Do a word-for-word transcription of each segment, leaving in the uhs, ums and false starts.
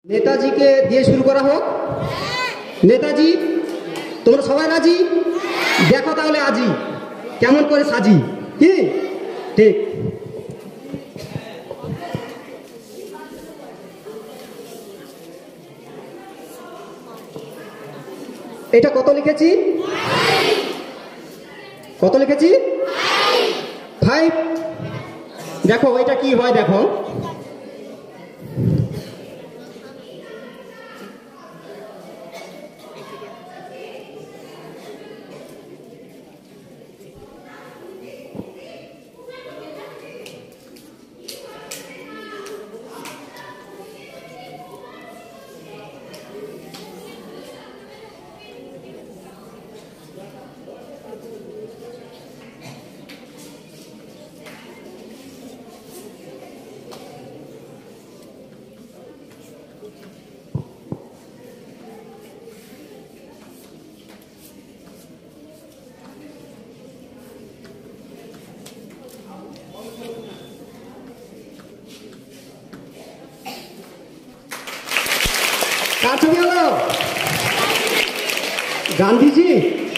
নেতাজিকে দিয়ে শুরু করা হোক। নেতাজি, তোমরা সবাই রাজি? দেখো তাহলে আজি কেমন করে সাজি। কি ঠিক? এটা কত লিখেছি? কত লিখেছি? ফাইভ। দেখো এটা কি হয়, দেখো কার ছবি হলো? গান্ধীজি,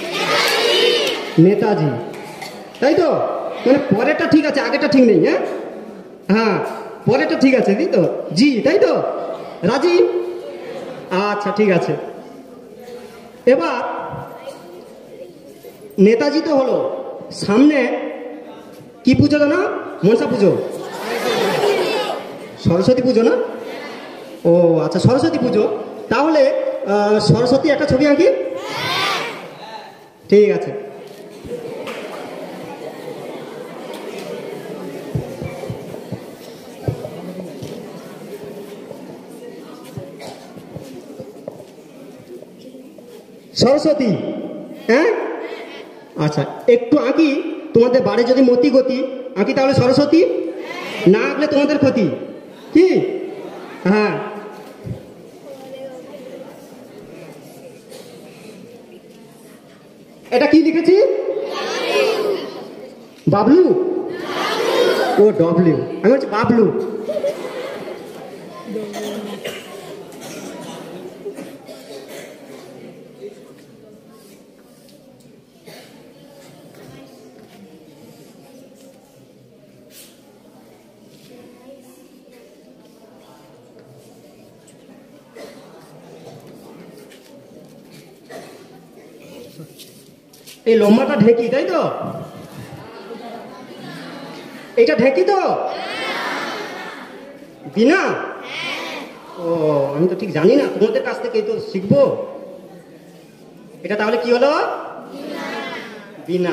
নেতাজি, তাই তো? মানে পরেরটা ঠিক আছে, আগেরটা ঠিক নেই। হ্যাঁ হ্যাঁ, পরেরটা ঠিক আছে, তাই তো? জি, তাই তো? রাজি? আচ্ছা ঠিক আছে। এবার নেতাজি তো হলো, সামনে কি পুজো না? মনসা পুজো, সরস্বতী পুজো না? ও আচ্ছা, সরস্বতী পুজো। তাহলে সরস্বতী একটা ছবি আঁকি। ঠিক আছে। সরস্বতী, হ্যাঁ আচ্ছা, একটু আঁকি। তোমাদের বাড়ি যদি মতি গতি আঁকি তাহলে সরস্বতী, না আঁকলে তোমাদের ক্ষতি। কি? হ্যাঁ, এটা কি লিখেছি? বাবলু। ও ডব্লিউ, আমি বলছি বাবলু। এই লম্বাটা ঢেকি, তাই তো? এটা ঢেকি তো? বিনা? ও আমি তো ঠিক জানি না, তোমাদের কাছ থেকে তো শিখবো। এটা তাহলে কি হলো? বিনা।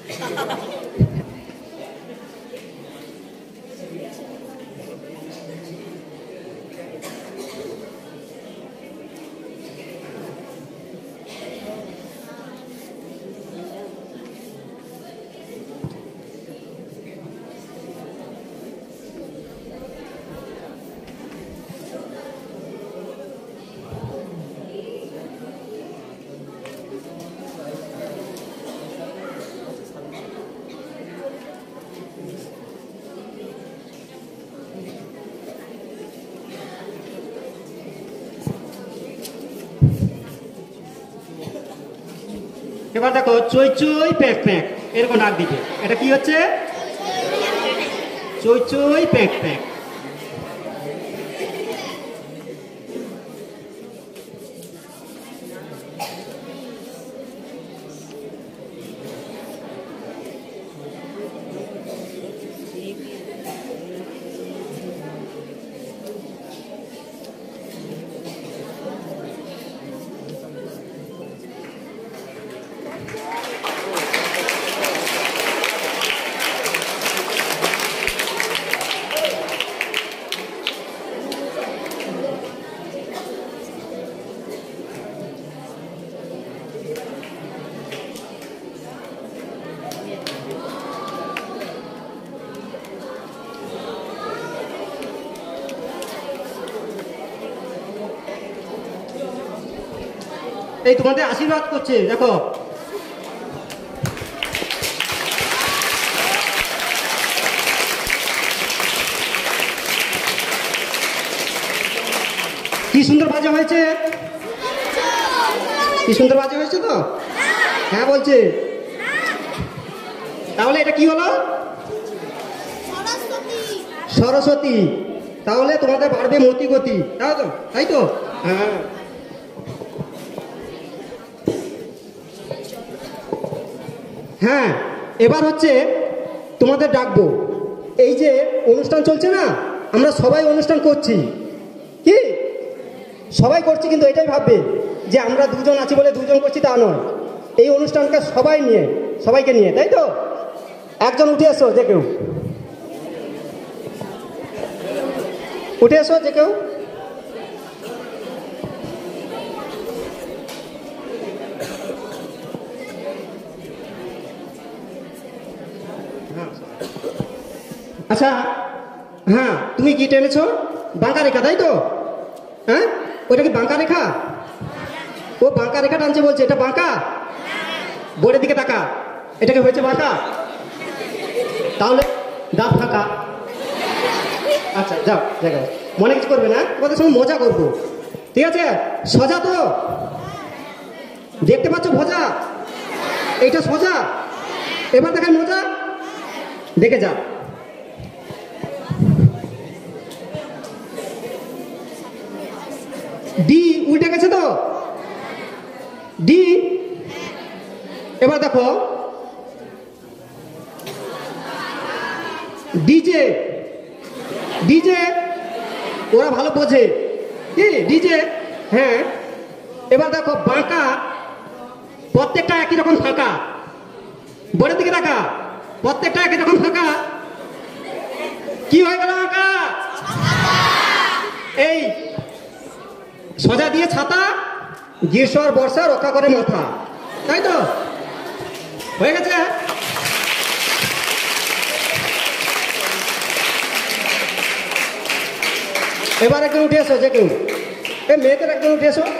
এবার দেখো, চই চই প্যাঁক প্যাঁক এরকম ডাক দিকে। এটা কি হচ্ছে? চই চই প্যাঁক প্যাঁক। এই তোমাদের আশীর্বাদ করছে, দেখো। কি কি সুন্দর বাজা হয়েছে, কি সুন্দর বাজা হয়েছে তো? হ্যাঁ বলছে। তাহলে এটা কি হলো? সরস্বতী। তাহলে তোমাদের বাড়বে মতি গতি, তাই তো? তাই তো? হ্যাঁ। হ্যাঁ, এবার হচ্ছে তোমাদের ডাকবো। এই যে অনুষ্ঠান চলছে না, আমরা সবাই অনুষ্ঠান করছি, কি সবাই করছি, কিন্তু এটাই ভাববে যে আমরা দুজন আছি বলে দুজন করছি তা নয়। এই অনুষ্ঠানটা সবাই নিয়ে, সবাইকে নিয়ে, তাই তো? একজন উঠে এসো, যে কেউ উঠে এসো, যে কেউ। আচ্ছা, হ্যাঁ, তুমি কি টেনেছো? বাঁকা রেখা, তাই তো? হ্যাঁ, ওইটা কি বাঁকা রেখা? ও বাঁকা রেখা টানছে বলছে, এটা বাঁকা। বোর্ডের দিকে তাকা, এটাকে হয়েছে বাঁকা। তাহলে দাঁত ফাঁকা। আচ্ছা যাও, যাও, মনে কিছু করবে না, তোমাদের সঙ্গে মজা করবো, ঠিক আছে? সোজা তো দেখতে পাচ্ছ? ভজা, এইটা সোজা। এবার দেখায় মজা, দেখে যা। ডি উল্টে গেছে তো, ডি। এবার দেখো ডিজে, ডিজে ওরা ভালো বোঝে, কি ডিজে। হ্যাঁ, এবার দেখো বাঁকা, প্রত্যেকটা একই রকম ফাঁকা। বোর্ডের দিকে দেখা, প্রত্যেকটা একই রকম ফাঁকা। কি হয়ে গেল বাঁকা? এই সোজা দিয়ে ছাতা, গ্রীষ্ম আর বর্ষা রক্ষা করে মাথা, তাই তো? হয়ে গেছে। এবার একজন উঠে এসো, যে কেউ। এই মেয়েদের একজন উঠে এসো,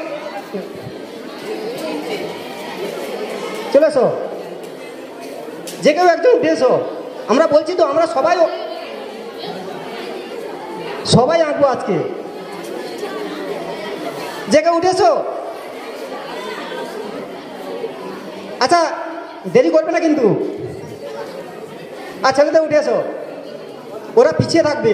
চলে এসো, যে কেউ একজন উঠে এসো। আমরা বলছি তো, আমরা সবাই সবাই আঁকবো আজকে, যে কেউ উঠে এসো। আচ্ছা, দেরি করবে না কিন্তু। আর ছেলেদের উঠে এসো, ওরা পিছিয়ে থাকবে।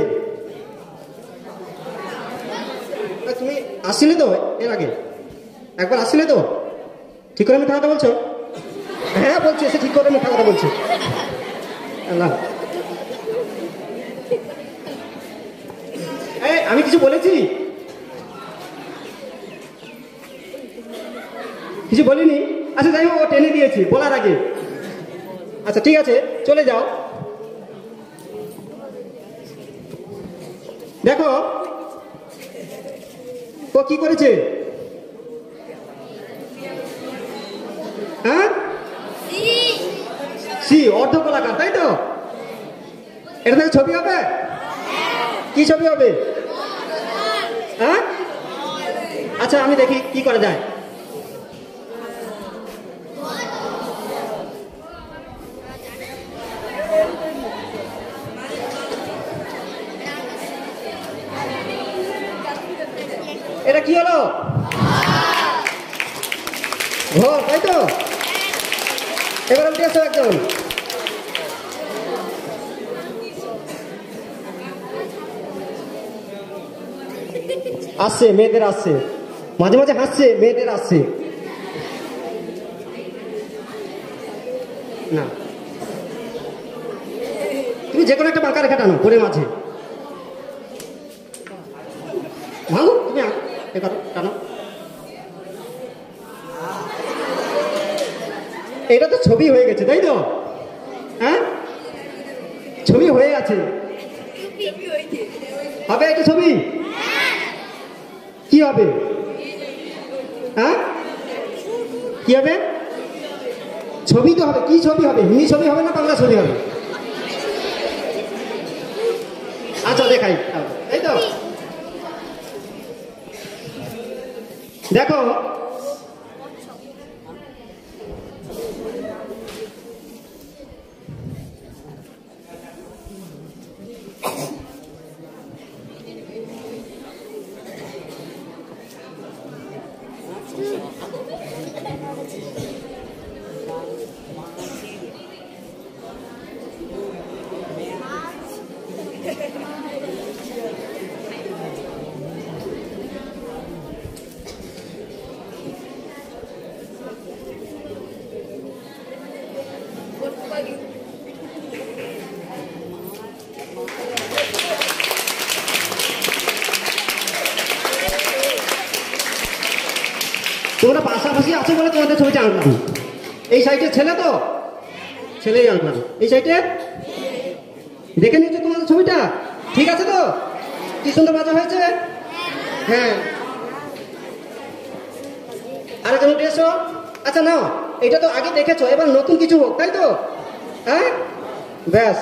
তুমি আসছিলে তো এর আগে একবার, আসছিলে তো? ঠিক করে মিথ্যা কথা বলছো? হ্যাঁ বলছি, এসে ঠিক করে মিথ্যা কথা বলছি না। আমি কিছু বলেছি? কিছু বলিনি। আচ্ছা যাই হোক, ও টেনে দিয়েছি বলার আগে। আচ্ছা ঠিক আছে, চলে যাও। দেখো ও কি করেছে। হ্যাঁ, সি অর্ধ গোলাকার, তাই তো? এটা থেকে ছবি হবে? কি ছবি হবে? হ্যাঁ, আচ্ছা আমি দেখি কি করা যায়। এটা কি হলো? ঘর, তাই তো? এবার উঠে এসো একজন। আসছে, মেয়েদের আসছে, মাঝে মাঝে হাসছে, মেয়েদের আসছে না। তুমি যে কোনো একটা বাঁকা রেখা টানো পরে মাঝে, ভালো তুমি টানো। এটা তো ছবি হয়ে গেছে, তাই তো? হ্যাঁ, ছবি হয়ে আছে, হবে এটা ছবি। কি হবে? হ্যাঁ, কি হবে? ছবি তো হবে। কি ছবি হবে? হিন্দি ছবি হবে না বাংলা ছবি হবে? আচ্ছা দেখাই, তাই তো? দেখো তোমরা পাশাপাশি আছো বলে তোমাদের ছবিটা আঁকলাম। এই সাইডে ছেলে তো ছেলেই আঁকলাম, এই সাইডে দেখে নিয়েছো তোমাদের ছবিটা, ঠিক আছে তো? কি সুন্দর বাজা হয়েছে। হ্যাঁ, আরেকজন উঠে এসো। আচ্ছা নাও, এটা তো আগে দেখেছো, এবার নতুন কিছু হোক, তাই তো? হ্যাঁ, ব্যাস।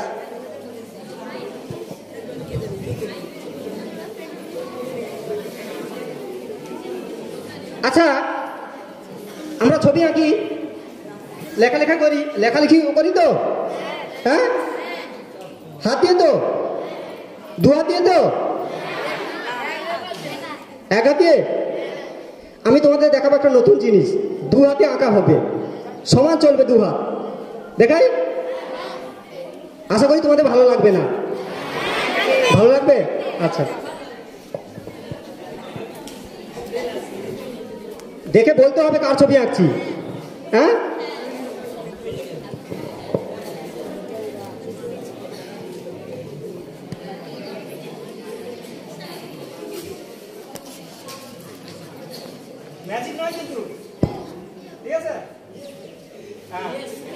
আচ্ছা, আমরা ছবি আঁকি, লেখালেখা করি, লেখালেখি করি তো? হ্যাঁ, হাত দিয়ে তো, দু হাত দিয়ে তো, এক হাত দিয়ে? আমি তোমাদের দেখাবো একটা নতুন জিনিস, দু হাতে আঁকা হবে, সমান চলবে দু হাত। দেখাই? আশা করি তোমাদের ভালো লাগবে না। ভালো লাগবে? আচ্ছা, দেখে বলতে হবে কার ছবি আঁকছি। হ্যাঁ, ম্যাজিক নয় কিন্তু, ঠিক আছে? হ্যাঁ,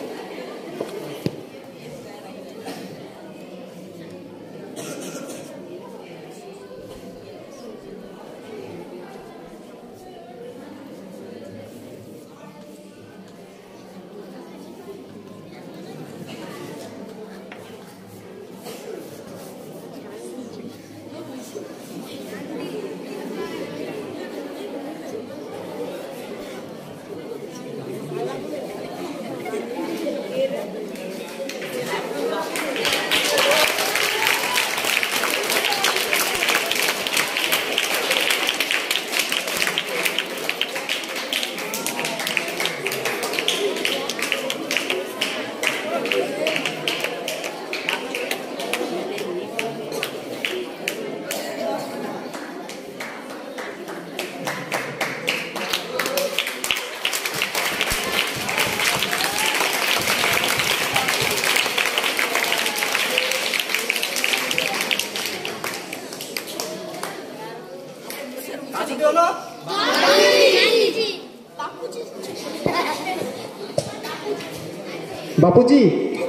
বাপুজি,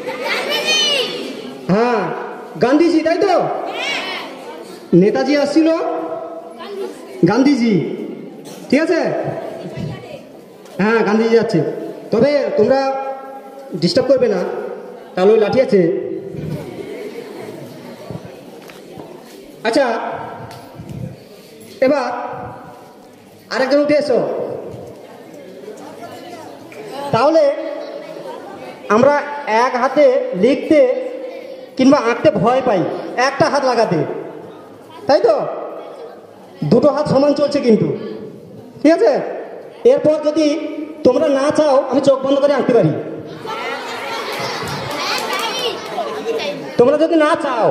হ্যাঁ, গান্ধীজি, তাই তো? নেতাজি আসছিল, গান্ধীজি, ঠিক আছে? হ্যাঁ, গান্ধীজি যাচ্ছে। তবে তোমরা ডিস্টার্ব করবে না, তাহলে ওই লাঠি আছে। আচ্ছা, এবার আরেকজন উঠে এসো। তাহলে আমরা এক হাতে লিখতে কিংবা আঁকতে ভয় পাই, একটা হাত লাগাতে, তাই তো? দুটো হাত সমান চলছে কিন্তু, ঠিক আছে? এরপর যদি তোমরা না চাও, আমি চোখ বন্ধ করে আঁকতে পারি। তোমরা যদি না চাও,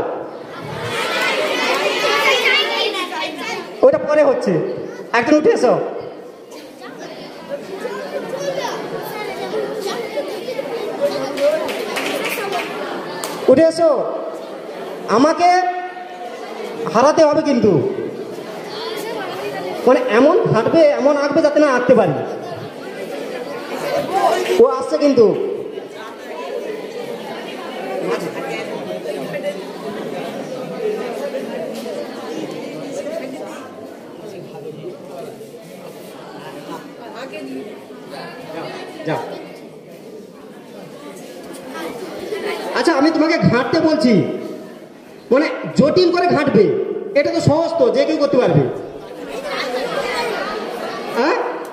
ওইটা পরে হচ্ছে। একজন উঠে এসো। উঠে এসো, আমাকে হারাতে হবে কিন্তু, মানে এমন হাঁটবে, এমন আঁকবে যাতে না আঁকতে পারি। ও আসছে কিন্তু। আচ্ছা, আমি তোমাকে ঘাঁটতে বলছি, মানে জটিল করে ঘাঁটবে, এটা তো সহজ, তো যে কেউ করতে পারবে। হ্যাঁ,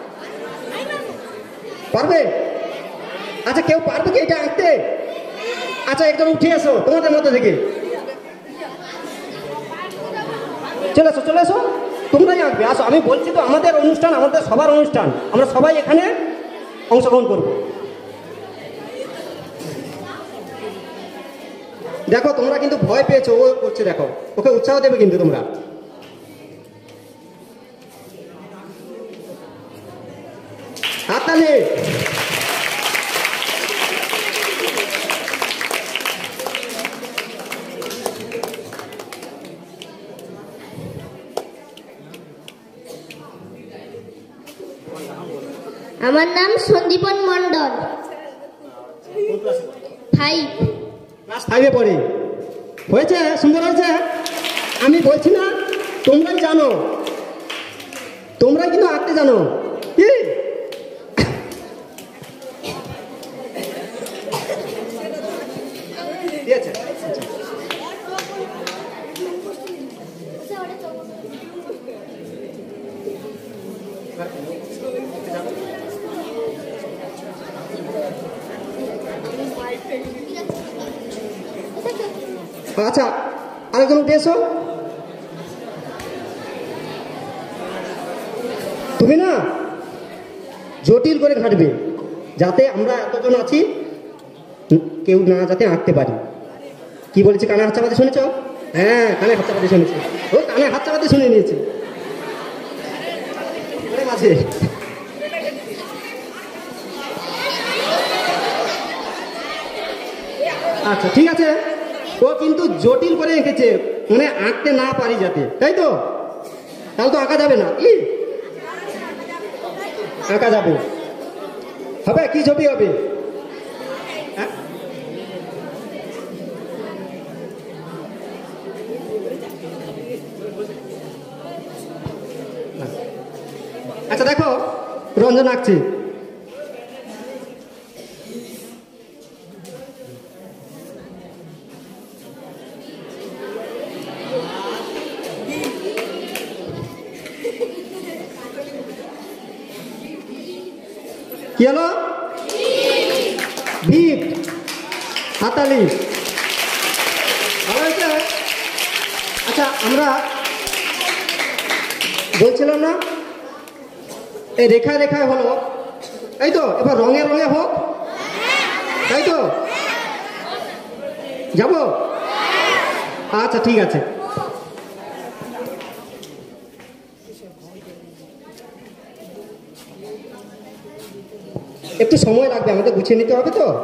পারবে? আচ্ছা, কেউ পারবে কি এটা আঁকতে? আচ্ছা, একজন উঠে এসো তোমাদের মধ্যে থেকে, চলে এসো, চলে এসো। তোমরাই আঁকবে, আসো। আমি বলছি তো আমাদের অনুষ্ঠান, আমাদের সবার অনুষ্ঠান, আমরা সবাই এখানে অংশগ্রহণ করব। দেখো তোমরা কিন্তু ভয় পেয়েছো, ও করছে, দেখো ওকে উৎসাহ দেবে কিন্তু তোমরা। হাততালি। আমার নাম সন্দীপন মণ্ডল, ফাইভ ক্লাস ফাইভে পড়ে। হয়েছে, সুন্দর হয়েছে। আমি বলছি না, তোমরাই জানো, তোমরাই কিন্তু আঁকতে জানো কি? ঠিক আছে। আচ্ছা, আরেকজন উঠে এসো। তুমি না জটিল করে ঘাটবে, যাতে আমরা এতজন আছি কেউ না যাতে আঁকতে পারি। কি বলেছি, কানে হাত চাপাতে শুনেছ? হ্যাঁ, কানে হাত চাপাতে শুনেছি। ও কানে হাত চাপাতে শুনে নিয়েছি মাঝে। আচ্ছা ঠিক আছে, ও কিন্তু জটিল করে এঁকেছে, মানে আঁকতে না পারি যাতে, তাই তো? তাহলে তো আঁকা যাবে না। কি আঁকা যাবে? হবে কি ছবি হবে? হ্যাঁ? আচ্ছা দেখো, রঞ্জন আঁকছে। কি হলো? ভিপ, হাতালি। ভালো হয়েছে। আচ্ছা, আমরা বলছিলাম না এই রেখায় রেখায় হলো, এই তো? এবার রঙে রঙে হোক, তাই তো? যাব? আচ্ছা ঠিক আছে। একটু সময় লাগবে, আমাদের গুছিয়ে নিতে হবে তো।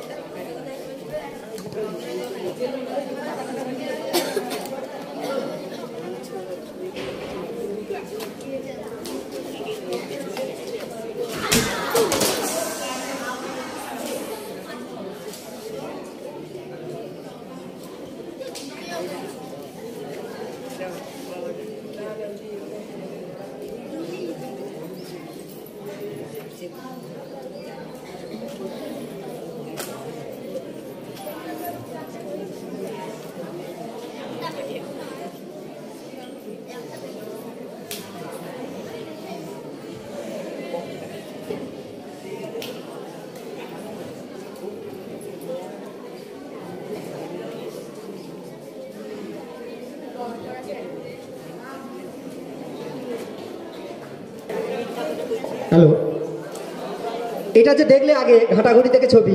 হ্যালো, এটা যে দেখলে আগে ঘাটাঘুটি থেকে ছবি,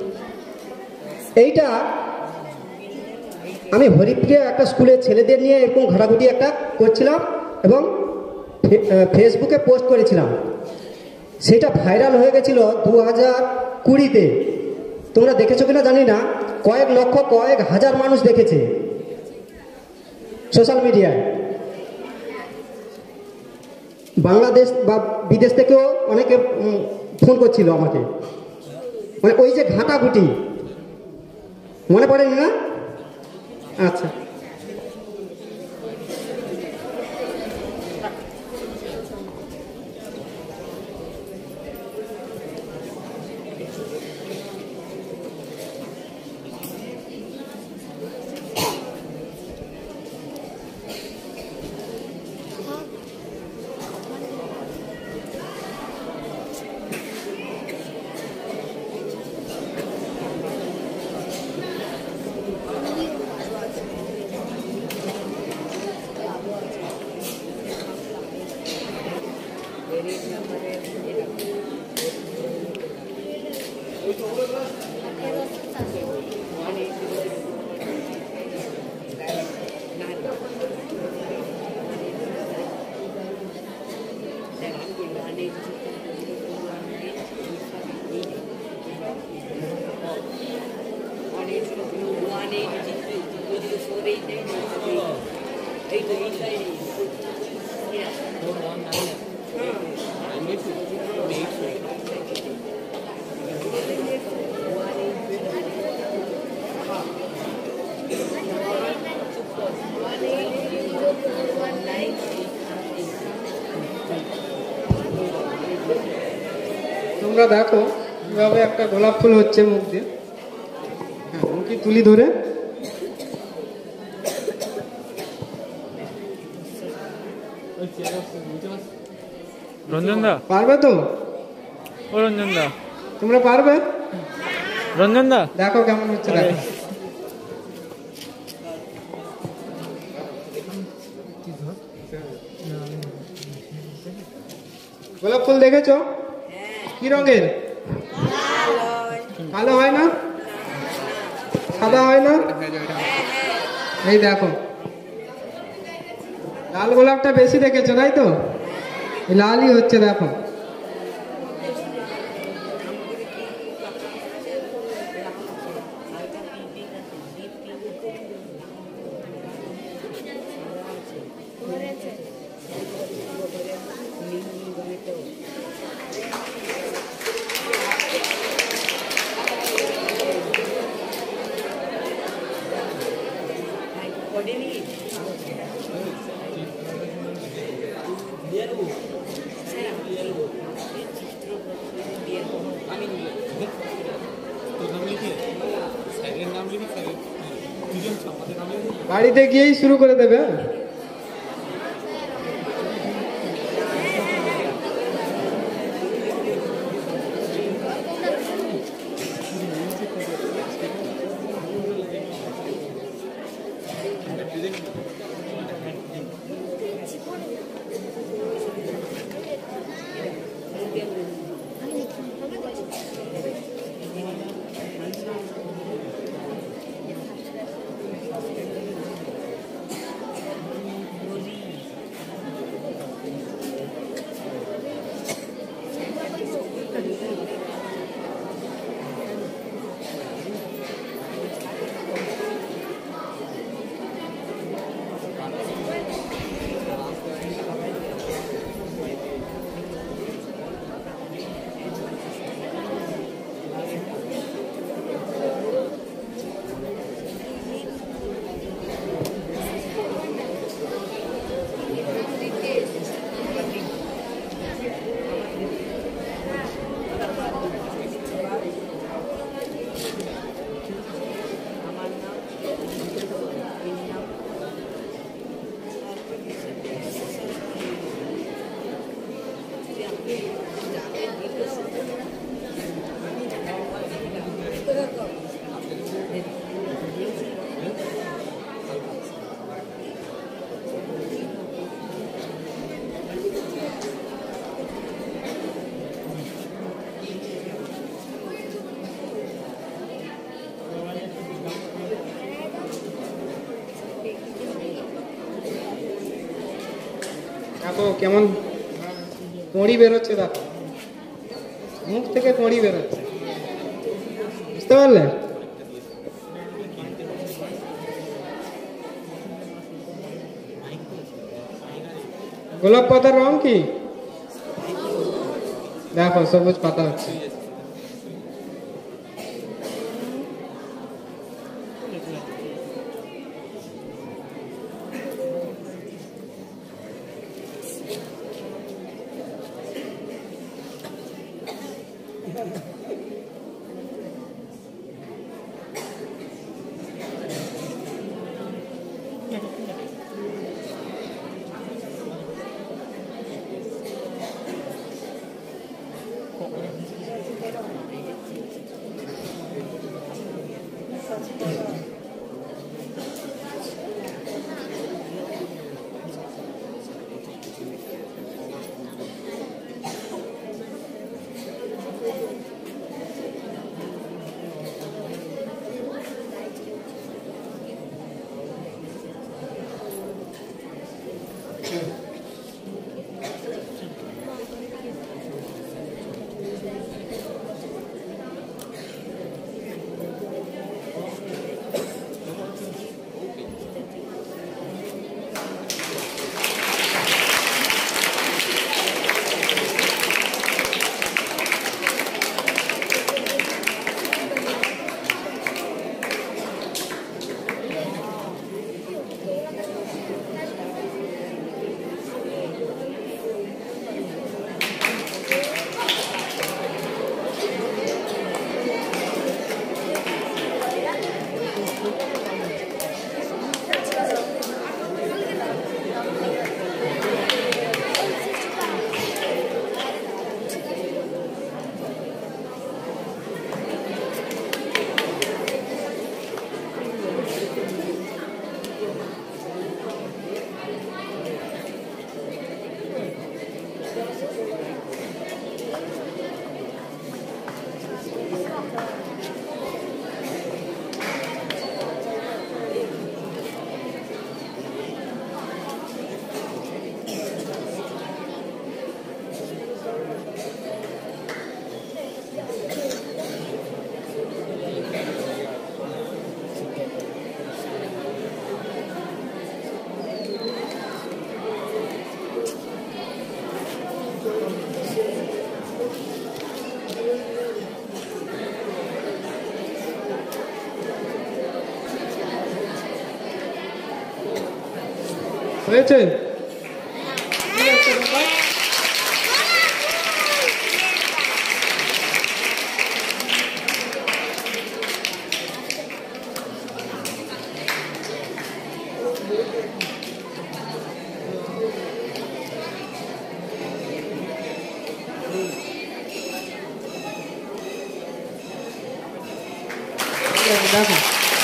এইটা আমি হরিপ্রিয়া একটা স্কুলের ছেলেদের নিয়ে এরকম ঘাটাঘুটি একটা করছিলাম এবং ফেসবুকে পোস্ট করেছিলাম। সেটা ভাইরাল হয়ে গেছিল দু হাজার কুড়িতে। তোমরা দেখেছো কিনা জানি না, কয়েক লক্ষ কয়েক হাজার মানুষ দেখেছে সোশ্যাল মিডিয়ায়। বাংলাদেশ বা বিদেশ থেকেও অনেকে ফোন করছিল আমাকে, মানে ওই যে ঘাটাঘুটি, মনে পড়েনি না? আচ্ছা, তোমরা দেখো কিভাবে একটা গোলাপ ফুল হচ্ছে মুখ দিয়ে। হ্যাঁ, মুখে তুলি ধরে রঞ্জন দা পারবে তো? ও রঞ্জন দা তোমরা পারবে? রঞ্জন দা দেখো কেমন হচ্ছে, দেখো। গোলাপ ফুল দেখেছো কি রঙের? কালো হয় না, সাদা হয় না। এই দেখো লাল গোলাপটা বেশি দেখেছো তাই তো? লালই হচ্ছে, দেখো। বাড়িতে গিয়েই শুরু করে দেবে। দেখো কেমন কড়ি বেরোচ্ছে, দেখো মুখ থেকে কড়ি বেরোচ্ছে, বুঝতে পারলে? গোলাপ পাতার রং কি? দেখো সবুজ পাতা হচ্ছে। হয়েছে? দেখো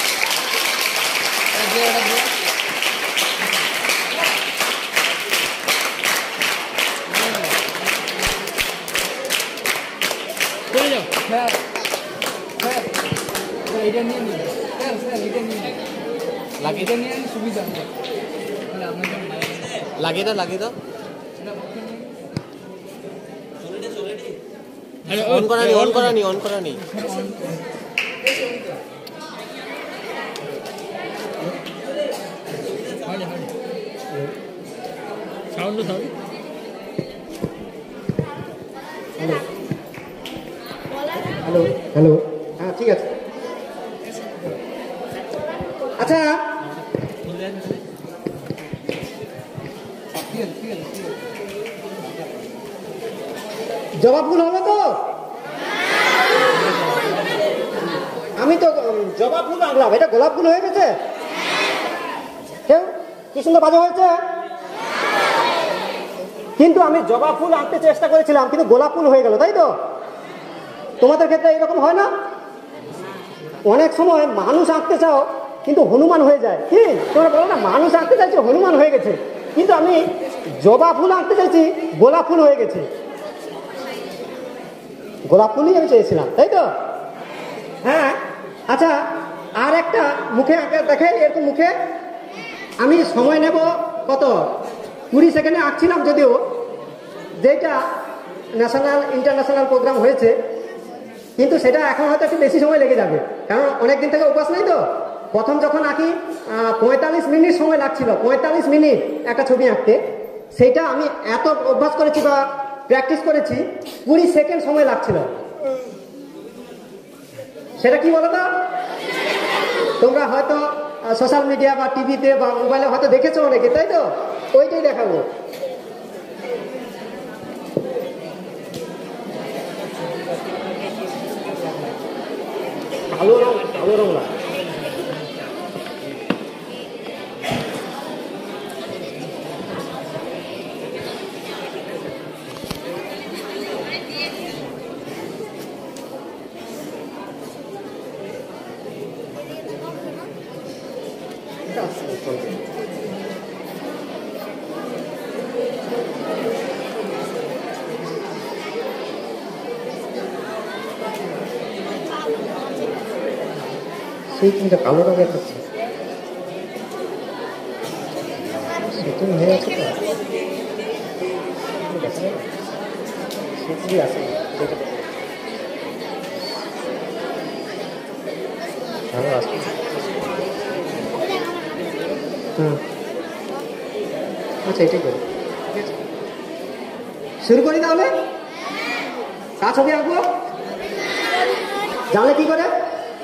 লাগিয়ে দাও লাগিয়ে দাও অন করা নি অন করা নি অন করা নি sound sound hello hello hello হ্যাঁ ঠিক আছে। আচ্ছা জবা ফুল হবে তো? আমি তো জবা ফুল আনলাম, এটা গোলাপ ফুল হয়ে গেছে। কেউ কি সুন্দর বাজা হয়েছে, কিন্তু আমি জবা ফুল আনতে চেষ্টা করেছিলাম কিন্তু গোলাপ ফুল হয়ে গেল, তাই তো? তোমাদের ক্ষেত্রে এরকম হয় না? অনেক সময় মানুষ আঁকতে চাও কিন্তু হনুমান হয়ে যায়। কি তোমরা বলো না, মানুষ আঁকতে চাইছো হনুমান হয়ে গেছে, কিন্তু আমি জবা ফুল আঁকতে চাইছি গোলাপ ফুল হয়ে গেছে। গোলাপ ফুলই আমি চেয়েছিলাম, তাই তো? হ্যাঁ আচ্ছা, আর একটা মুখে আঁকে দেখে, এরকম মুখে আমি সময় নেব কত, কুড়ি সেকেন্ডে আঁকছিলাম, যদিও যেটা ন্যাশনাল ইন্টারন্যাশনাল প্রোগ্রাম হয়েছে, কিন্তু সেটা এখন হয়তো একটু বেশি সময় লেগে যাবে, কারণ অনেক দিন থেকে অভ্যাস নেই তো। প্রথম যখন আঁকি পঁয়তাল্লিশ মিনিট সময় লাগছিল, পঁয়তাল্লিশ মিনিট একটা ছবি আঁকতে, সেটা আমি এত অভ্যাস করেছি বা প্র্যাকটিস করেছি, কুড়ি সেকেন্ড সময় লাগছিল। সেটা কি বলো তো? তোমরা হয়তো সোশ্যাল মিডিয়া বা টিভিতে বা মোবাইলে হয়তো দেখেছো অনেকে, তাই তো? ওইটাই দেখাবো। কালো রং, কালো রং লাগে। সেই কিন্তু কালো রঙের হচ্ছে সেটি হয়ে আছে তো, সেটি আছে ভালো আছে। হুম আচ্ছা, এটাই করি, ঠিক আছে। শুরু করি তাহলে। কার ছবি আঁকবো জানলে কি করে?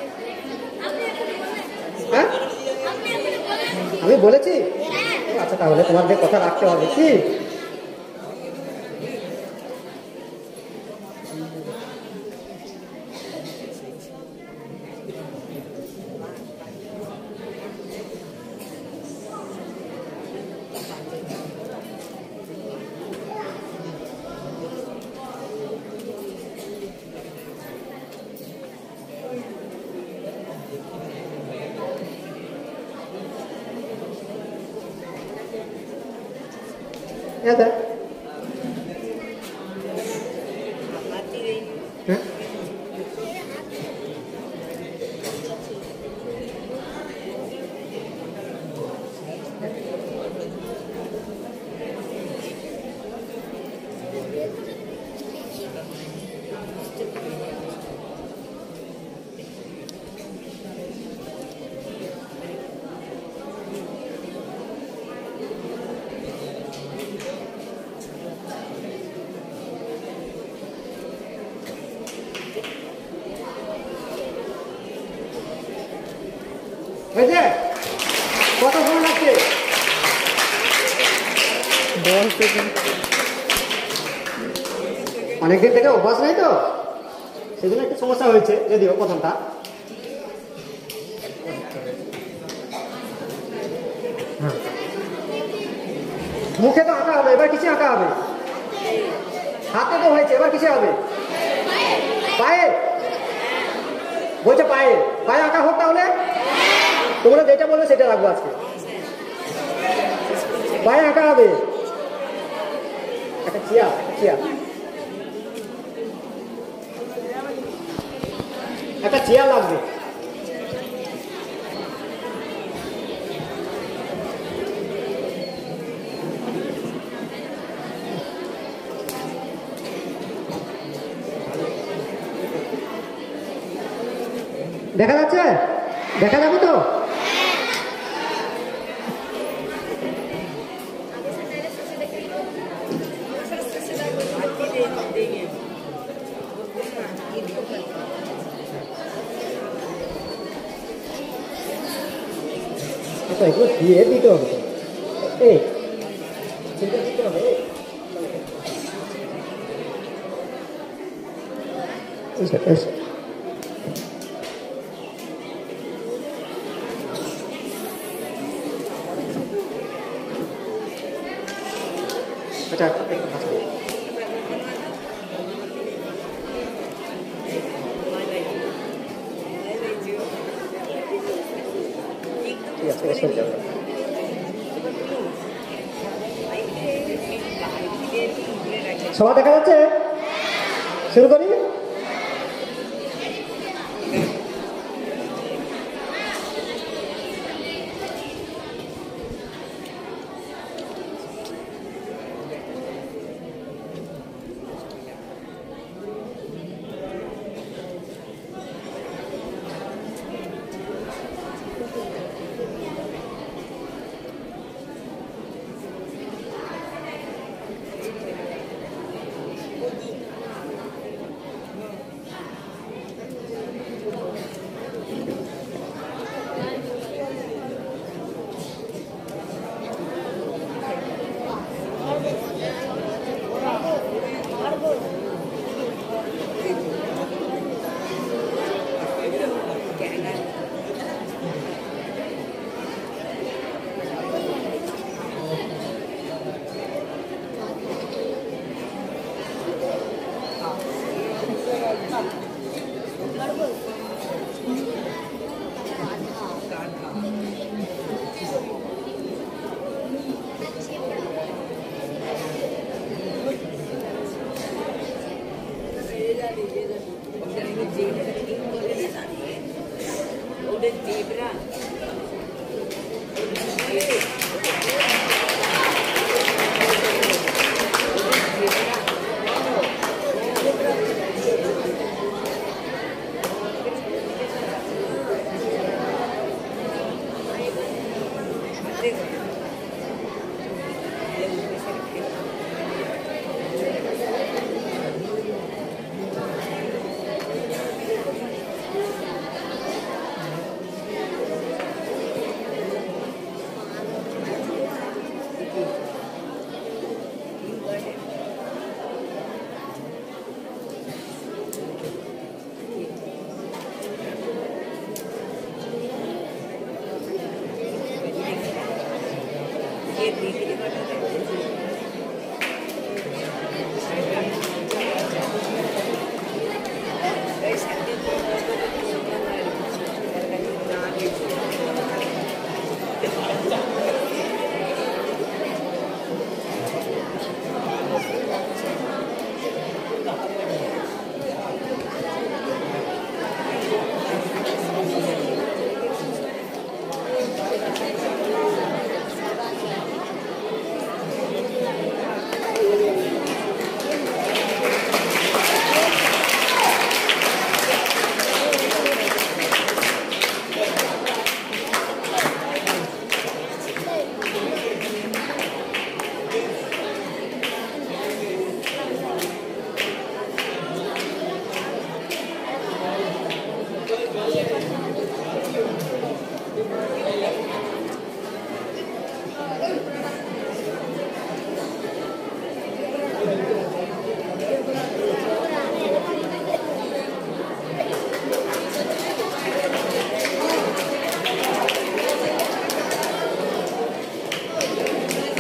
হ্যাঁ আমি বলেছি, আচ্ছা তাহলে তোমাদের কথা রাখতে হবে। কি সেকেন্ড। অনেকদিন থেকে অভ্যাস নেই তো, সেই জন্য একটু সমস্যা হয়েছে যদিও প্রথমটা। হ্যাঁ। মুখে তো আঁকা হবে, এবার কিসে আঁকা হবে? হাতে তো হয়েছে, এবার কিসে হবে? পায়ে বলছে, পায়ে পায়ে আঁকা হোক তাহলে। তোমরা যেটা বলবে সেটা রাখবো আজকে। পায়ে আঁকা হবে একটা চেয়ার, একটা চেয়ার একটা চেয়ার লাগবে। দেখা যাচ্ছে? দেখা যাবে তো? আচ্ছা, এগুলো দিয়ে দিতে হবে। এই চিন্তা দিতে হবে। আচ্ছা, ঠিক আছে, সরে যাবে। সবাই দেখা যাচ্ছে? শুরু করি।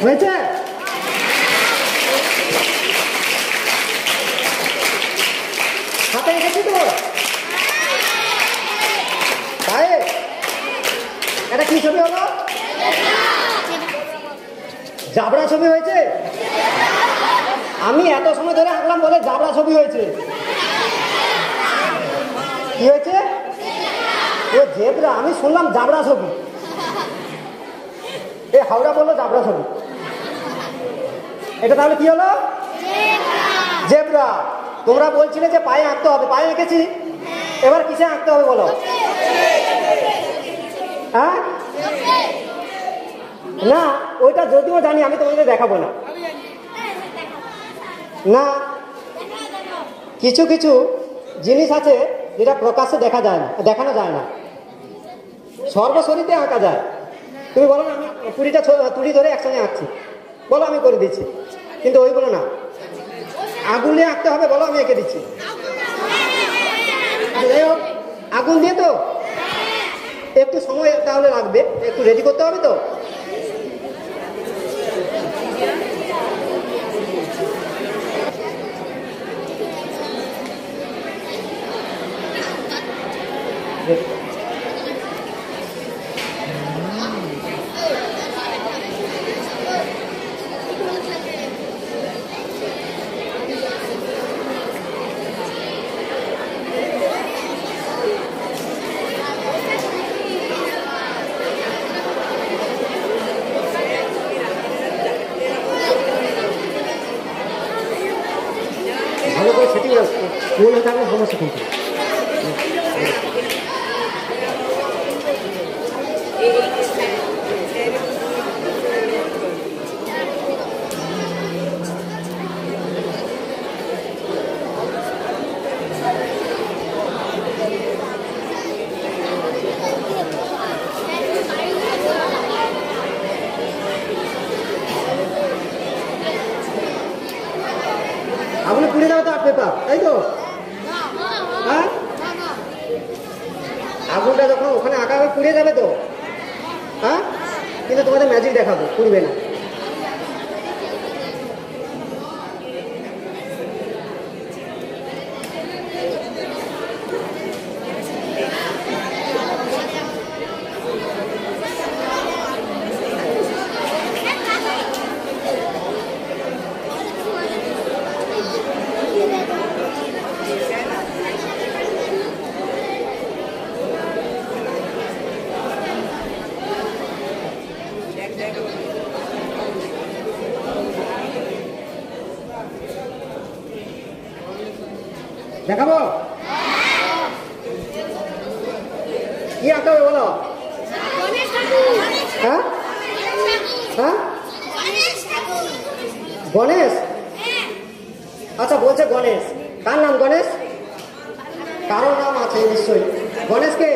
হয়েছে? হাতে রেখেছি তো? পায়ে? এটা কি ছবি হলো? জাবরা ছবি হয়েছে? আমি এত সময় ধরে আঁকলাম বলে জাবরা ছবি হয়েছে। কি হয়েছে? ও জেব্রা, আমি শুনলাম জাবরা ছবি। এ হাওড়া বললো জাবরা ছবি। এটা তাহলে কি হলো? জেব্রা। তোমরা বলছিলে যে পায়ে আঁকতে হবে, পায়ে এঁকেছি। এবার কিসে আঁকতে হবে বলো? হ্যাঁ না, ওইটা যদিও জানি, আমি তোমাদের দেখাবো না। না, কিছু কিছু জিনিস আছে যেটা প্রকাশ্যে দেখা যায় না, দেখানো যায় না, সর্বশরীরে আঁকা যায়। তুমি বলো না, আমি কুড়িটা তুড়ি ধরে একসঙ্গে আঁকছি, বলো আমি করে দিচ্ছি, কিন্তু ওইগুলো না। আগুন দিয়ে আঁকতে হবে, বলো আমি এঁকে দিচ্ছি। যাই হোক, আগুন দিয়ে তো একটু সময় তাহলে লাগবে, একটু রেডি করতে হবে তো। ভালো করে সেটিং ফুল হয়ে থাকলে সমস্যা কিন্তু। আপনি পুড়ে যাবে তো আর্ট পেপার, তাই তো? হ্যাঁ, আগুনটা যখন ওখানে আঁকা হবে পুড়ে যাবে তো। হ্যাঁ, কিন্তু তোমাদের ম্যাজিক দেখাবো, পুড়বে না। দেখাবো কি আঁকতে হবে বলো? হ্যাঁ হ্যাঁ গণেশ। আচ্ছা, বলছে গণেশ। কার নাম গণেশ? কারো নাম আছে নিশ্চয়ই। গণেশকে?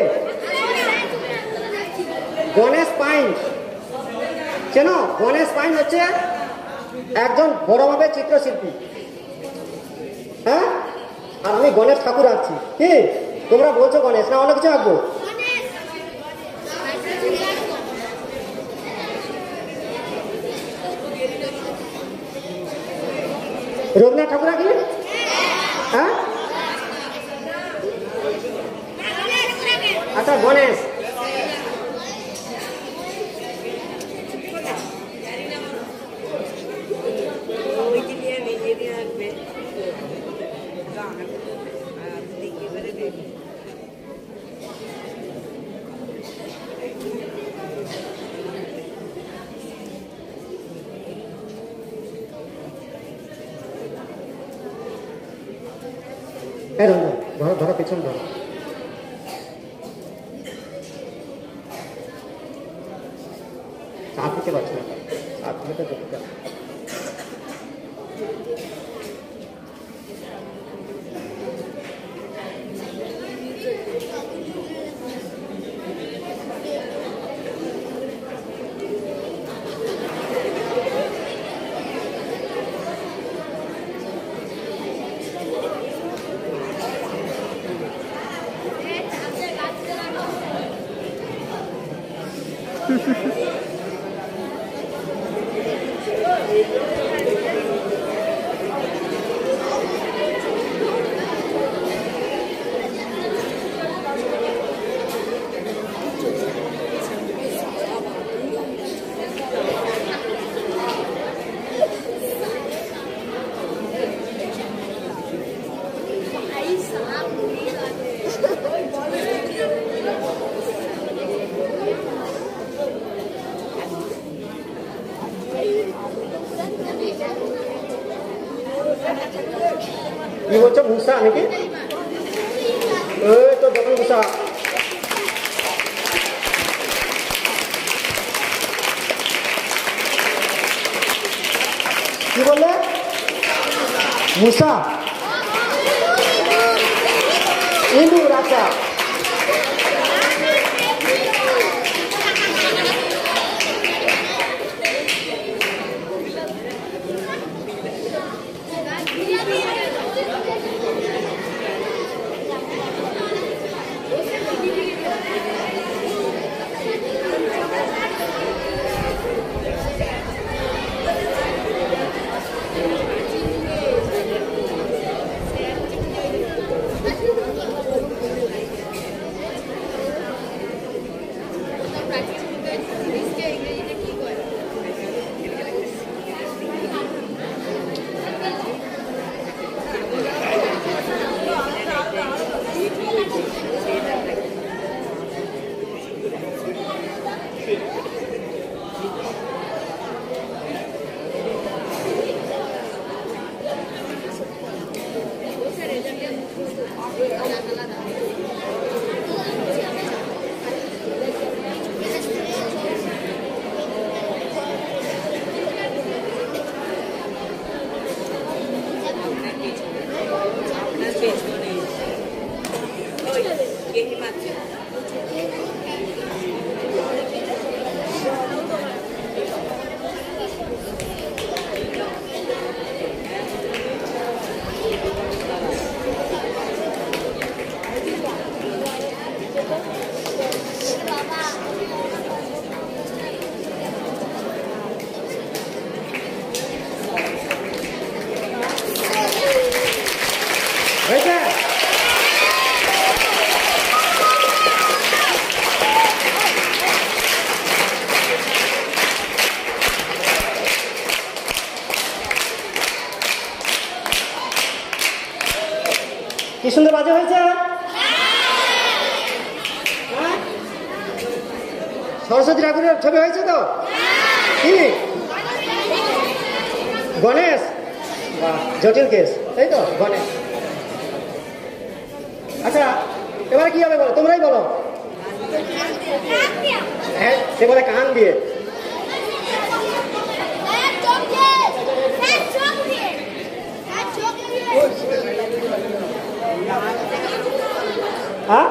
গণেশ পাইন চেনো? গণেশ পাইন হচ্ছে একজন বড় মাপের চিত্রশিল্পী। হ্যাঁ, আর আমি গণেশ ঠাকুর আঁকছি। কি তোমরা বলছো গণেশ, না অন্য কিছু আঁকবো? রবীন্দ্রনাথ ঠাকুর আঁকি? হ্যাঁ, আচ্ছা গণেশ। ধরো ধরো, পেছন ধরো। চা দিতে পারছি না, চা দিতে তো করতে। কি বলছো মুসা নাকি? ওই তো দেখুন মুসা। কি বললে? মুসা ইঁদুর। আচ্ছা কি সুন্দর বাজে হয়েছে। সরস্বতী ঠাকুরের ছবি হয়েছে তো? কি গণেশ? জটিল কেস, তাই তো গণেশ। আচ্ছা এবারে কি হবে বলো, তোমরাই বলো। হ্যাঁ সে বলে কান দিয়ে। হ্যাঁ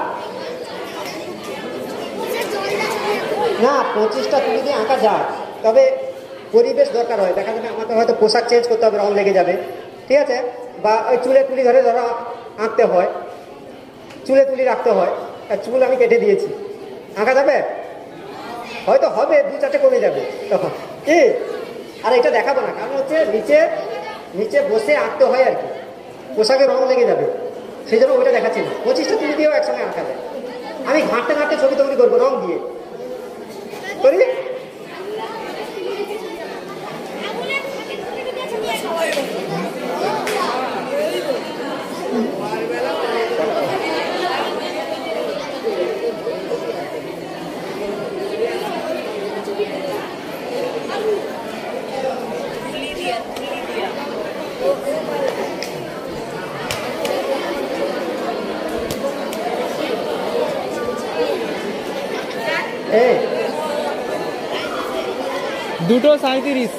না, পঁচিশটা তুলি দিয়ে আঁকা যায়, তবে পরিবেশ দরকার হয়। দেখা যাবে আমাকে হয়তো পোশাক চেঞ্জ করতে হবে, রং লেগে যাবে, ঠিক আছে? বা ওই চুলে তুলি ধরে ধরো আঁকতে হয়, চুলে তুলি রাখতে হয়। আর চুল আমি কেটে দিয়েছি, আঁকা যাবে? হয়তো হবে, দু চারটে কমে যাবে তখন, কি? আর এটা দেখাবো না, কারণ হচ্ছে নিচে নিচে বসে আঁকতে হয় আর কি, পোশাকে রং লেগে যাবে, সেই জন্য ওইটা দেখাচ্ছি না। পঁচিশটা তুলি দিয়েও একসঙ্গে আঁকা যায়। আমি ঘাঁটতে ঘাঁটতে ছবি তৈরি করবো রং দিয়ে, করি? দুটো সাঁইত্রিশ।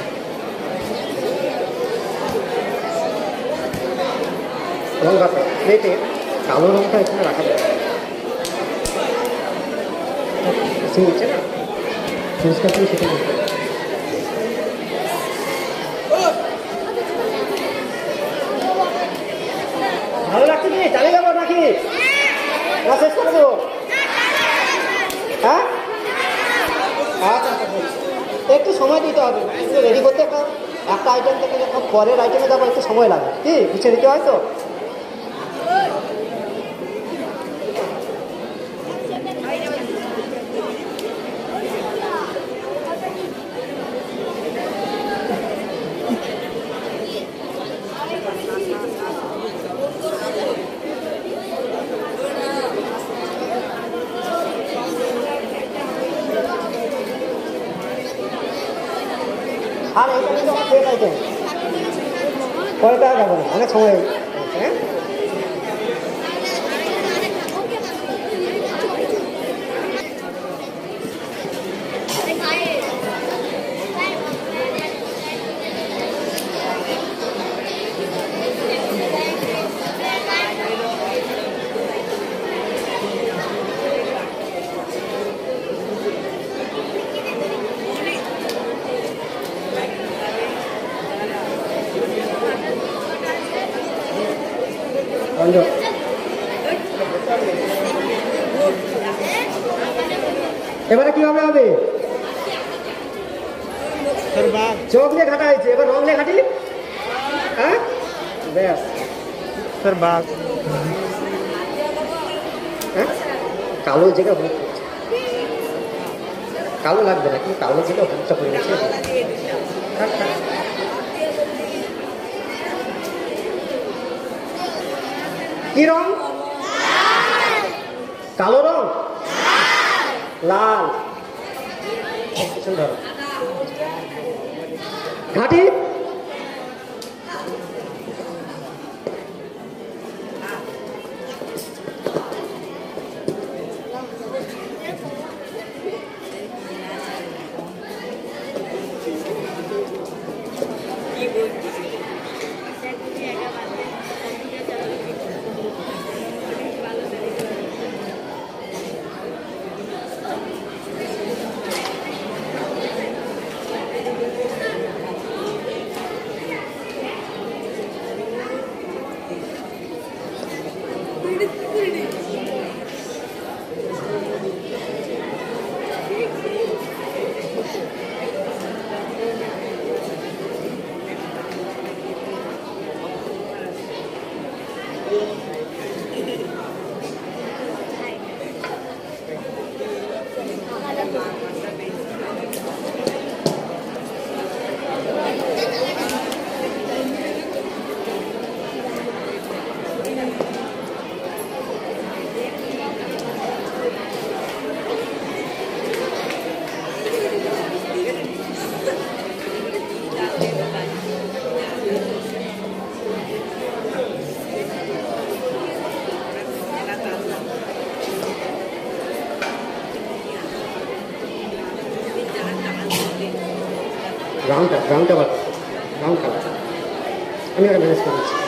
রং রাখা প্লেটে কালো রংটা এখানে রাখা যায়, হচ্ছে না পরিষ্কার করে সেটা। ভালো লাগছে কি? চালিয়ে যাবো নাকি না শেষ করে দেবো? হ্যাঁ আচ্ছা একটু সময় দিতে হবে রেডি করতে। একটা একটা আইটেম থেকে যখন পরের আইটেমে যাবো একটু সময় লাগে, কি গুছিয়ে দিতে হয় তো। আর এইটা কিন্তু আমার শেষ আইটেম, পরে টাকা যাবো না, অনেক সময় বন্ধ। এবারে কি হবে হবে স্যার বাঘ। চোখ দিয়ে ঘাটা হয়েছে, এবার রং দিয়ে ঘাটি। হ্যাঁ ব্যাস। স্যার বাঘ। হ্যাঁ কালো জায়গা হলুদ পড়েছে। কালো লাগবে না, কিন্তু কালো জায়গা হলুদটা পড়ে গেছে। থাক, থাক। কি রং? কালো রং, লাল। সুন্দর ঘাটি। রাউন্ডটা রাউন্ডটা বাদ, রাউন্ড কালার আমি ওটা ম্যানেজ করে দিচ্ছি।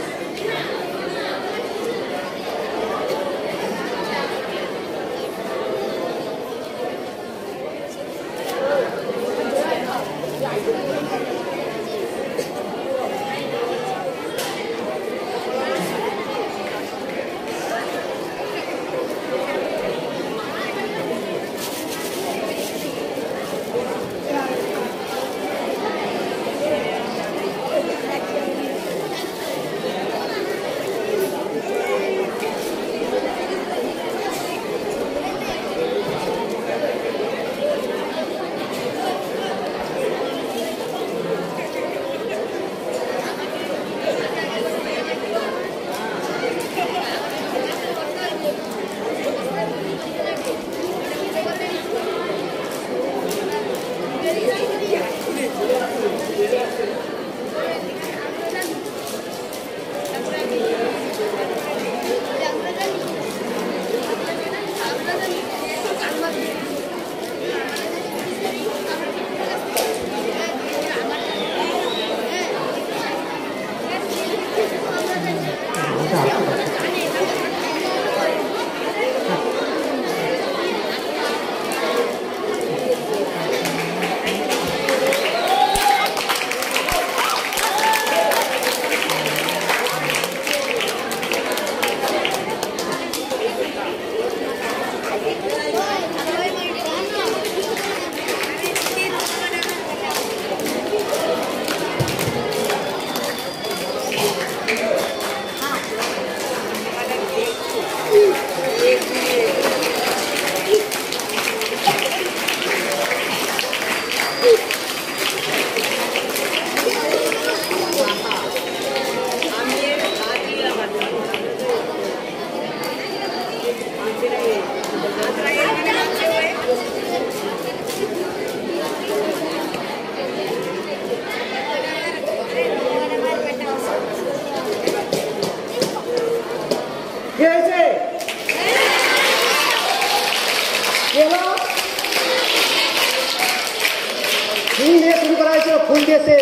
ফুল দিয়ে শেষ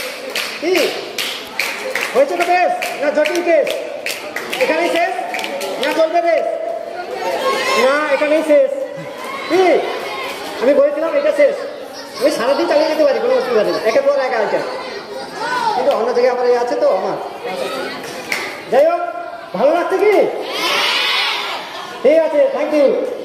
কি হয়েছে তো বেশ না জটিল কেস এখানেই শেষ না চলবে বেশ না এখানেই শেষ কি আমি বলেছিলাম এটা শেষ আমি সারাদিন চালিয়ে যেতে পারি কোনো অসুবিধা নেই একের পর এক আইটেম কিন্তু অন্য জায়গায় আমার এই আছে তো আমার যাই হোক ভালো লাগছে কি? ঠিক আছে, থ্যাংক ইউ।